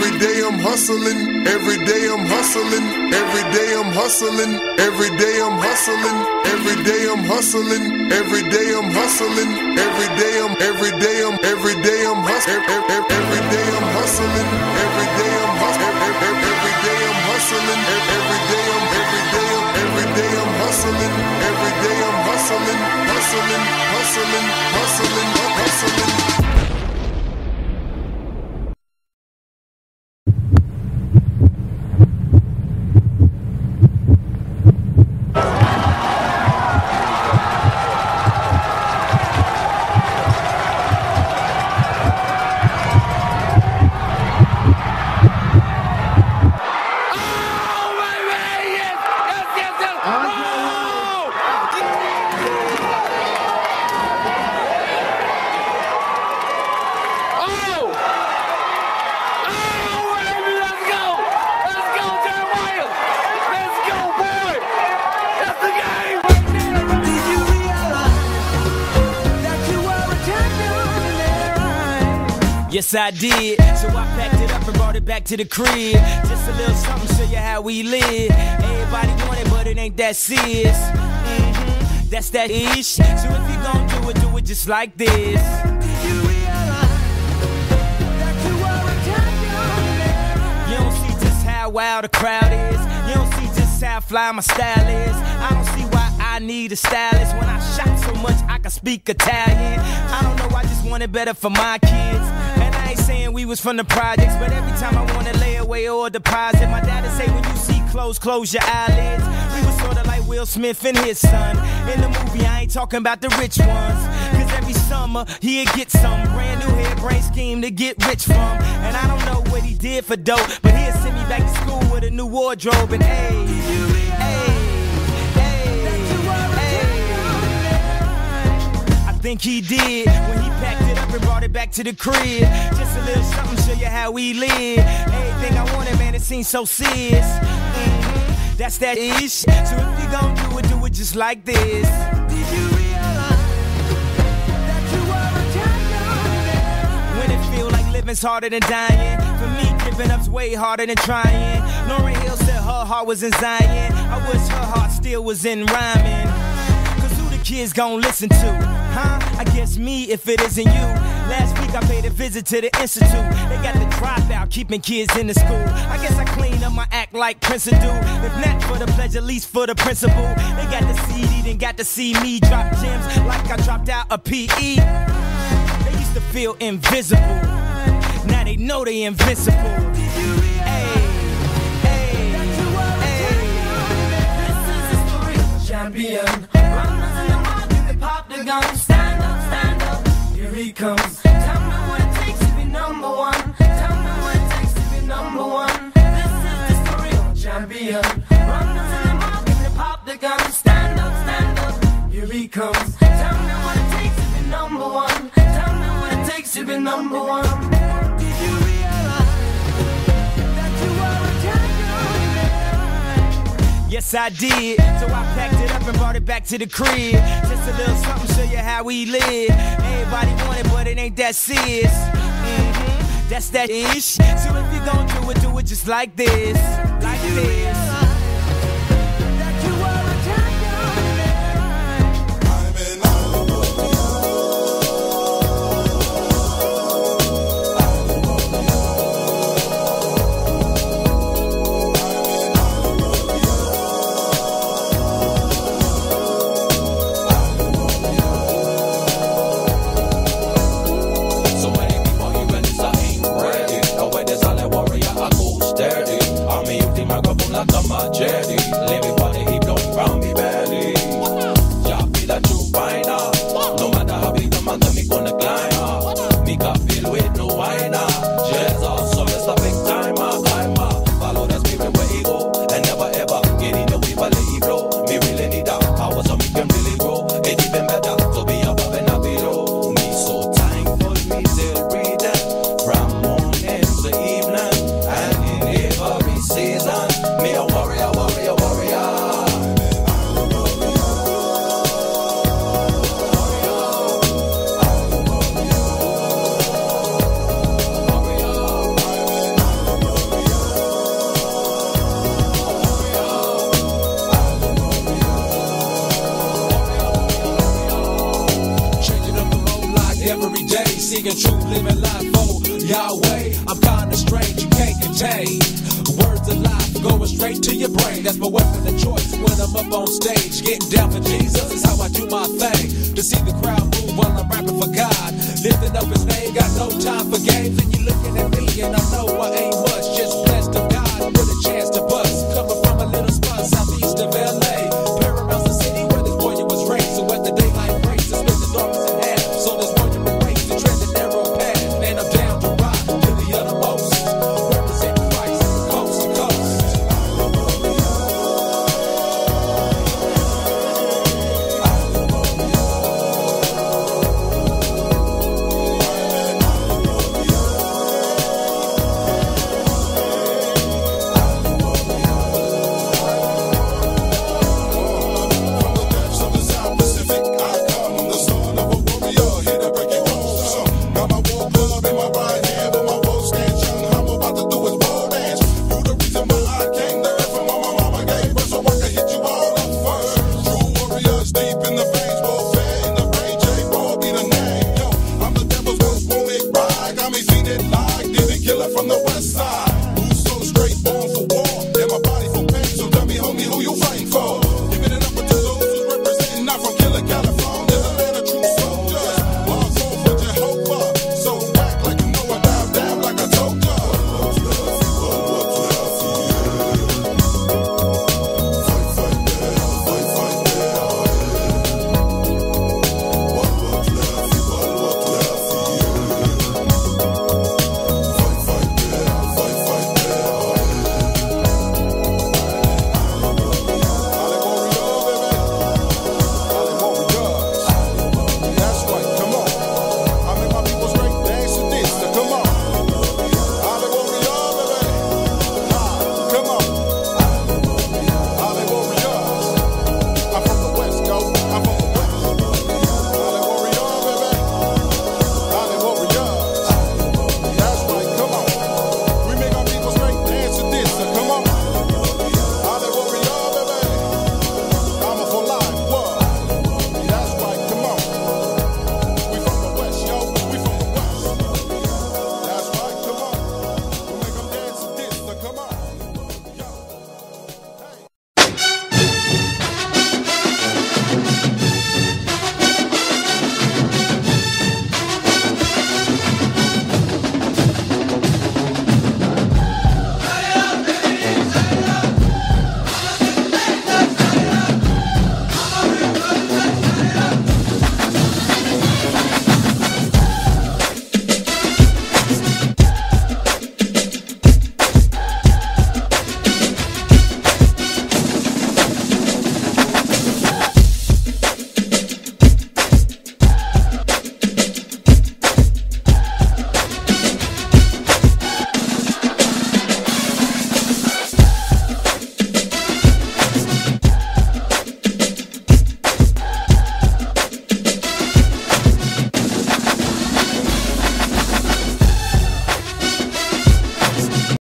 Every day I'm hustling, every day I'm hustling, every day I'm hustling, every day I'm hustling, every day I'm hustling, every day I'm hustling, every day I'm hustling, every day I'm hustling, every day I'm hustling, every day I'm hustling, every day I'm hustling, every day I'm hustling, hustling. Yes, I did. So I packed it up and brought it back to the crib. Just a little something, show you how we live. Everybody want it, but it ain't that serious. That's that ish. So if you gon' do it just like this. You don't see just how wild the crowd is. You don't see just how fly my style is. I don't see why I need a stylist. When I shot so much I can speak Italian. I don't know, I just want it better for my kids. And I ain't saying we was from the projects, but every time I wanna lay away or deposit, my dad'd say when you see clothes, close your eyelids. We was sorta like Will Smith and his son. In the movie I ain't talking about the rich ones, cause every summer he'd get some brand new hairbrain scheme to get rich from. And I don't know what he did for dope, but he'd send me back to school with a new wardrobe. And I think he did when he packed it up and brought it back to the crib. Just a little something, show you how we live. Everything I wanted, man, it seems so serious. That's that ish. So if you gon' do it just like this. Did you realize that you were a champion? When it feel like living's harder than dying, for me giving up's way harder than trying. Lauryn Hill said her heart was in Zion. I wish her heart still was in rhyming. Kids gon' listen to, huh? I guess me if it isn't you. Last week I paid a visit to the institute. They got the dropout, keeping kids in the school. I guess I cleaned up my act like Prince would do. If not for the pleasure, at least for the principal. They got the CD, then got to see me drop gems like I dropped out a PE. They used to feel invisible, now they know they invincible. Champion, runners in the market, they pop the gun. Stand up, here he comes. Tell me what it takes to be number one. Tell me what it takes to be number one. This is the story of a champion. Runners in the market, they pop the gun. Stand up, here he comes. Tell me what it takes to be number one. Tell me what it takes to be number one. Did you realize that you were a champion? Yes, I did. So I packed it up and brought it back to the crib. Just a little something, show you how we live. Everybody want it, but it ain't that serious. That's that ish. So if you gon' do it just like this. Like this. Like a staying true, living life for Yahweh. I'm kinda strange, you can't contain. Words of life going straight to your brain. That's my weapon of choice when I'm up on stage. Getting down for Jesus is how I do my thing. To see the crowd move while I'm rapping for God, lifting up his name, got no time for games. And you looking at me and I know I ain't much, just blessed of God with a chance to bust. Coming from a little spot southeast of LA, Paramount's the city where this warrior was raised. So at the daylight breaks, I split the darkness in half. So this warrior erased the tread the narrow path. And I'm down to ride to the uttermost, represent Christ coast to coast. From the west side.